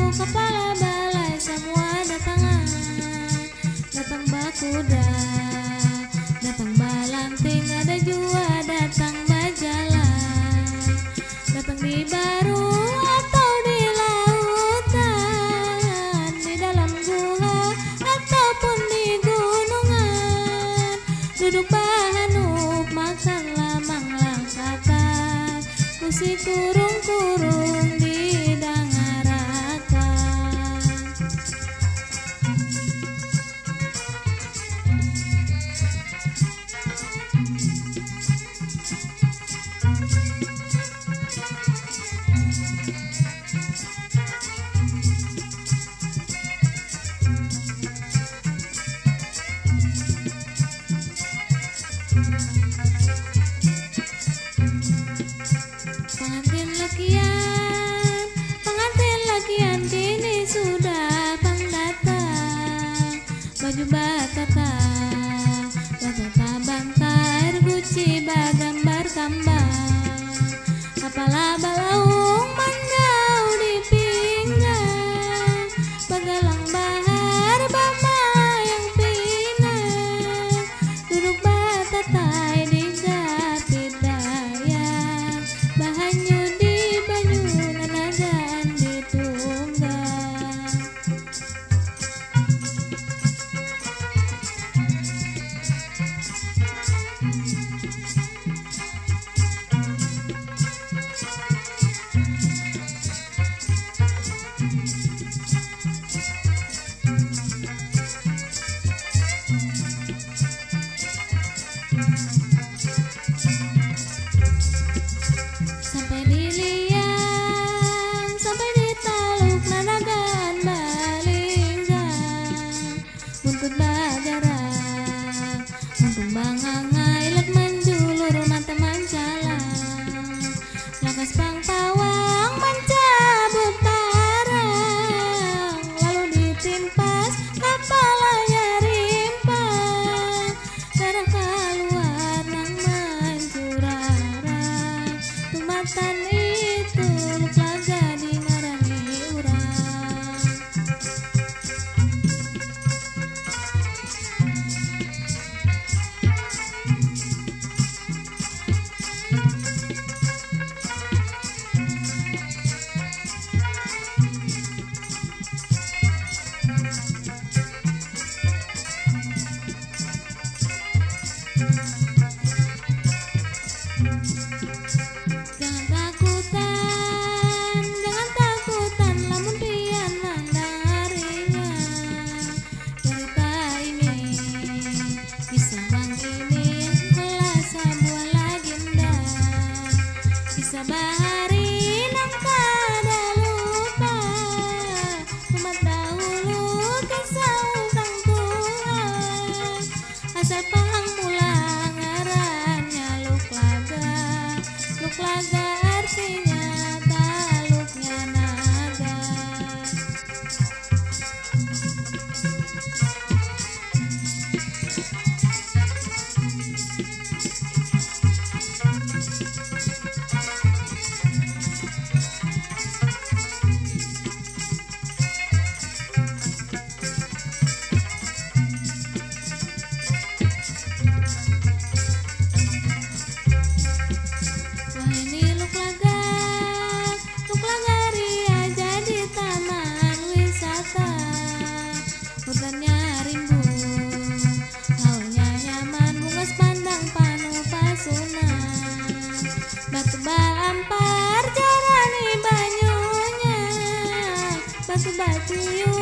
kepala balai semua datangan. Datang bakuda, datang balanting, ada jua, datang majalah. Datang di baru atau di lautan, di dalam gua ataupun di gunungan. Duduk bahanup makan lamang langkatan, musik kurung-kurung didangarakan. Pengantin lakian kini sudah pendatang. Baju batata bantar guci bagambar kambang. Kepala balaung manggau di pinggang, bagalang bahar bama yang pinang. Duduk batatai di jati daya, bahanyu di banyu nanagan di tunggang. Sampai di liang, sampai di taluk nanagan balinggang. Buntut bagarang, untung bangangai let menjulur mata mancalang. Lakas pang pawang mencabut parang, lalu ditimpas kepalanya rimpang. Darah keluar nang mancurarang, tumatan itu luklaga di ngarani urang. Jangan takutan lamun pian landang aringan. Cerita ini, kisah bang ini telah sebuah legenda. Kisah bahari nang kada lupa, umat dahulu kisah utang Tuhan. Asal pang mula ngarannya luklaga. Luklaga artinya taluknya naga. Wah ini luklaga, luklaga ria jadi taman wisata. Hutannya rimbun, haulnya nyaman, bunga sepandang panu pasunan. Batu bampar jarani banyunya, batu batu